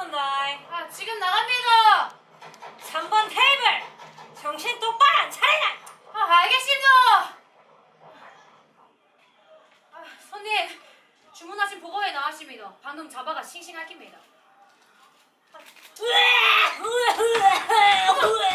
나온다. 아, 지금 나갑니다. 3번 테이블 정신 똑바로 안 차리나. 아, 알겠습니다. 아, 손님, 주문하신 보고에 나왔습니다. 방금 잡아가 싱싱할 깁니다. 으아! 으아! 으아! 으아!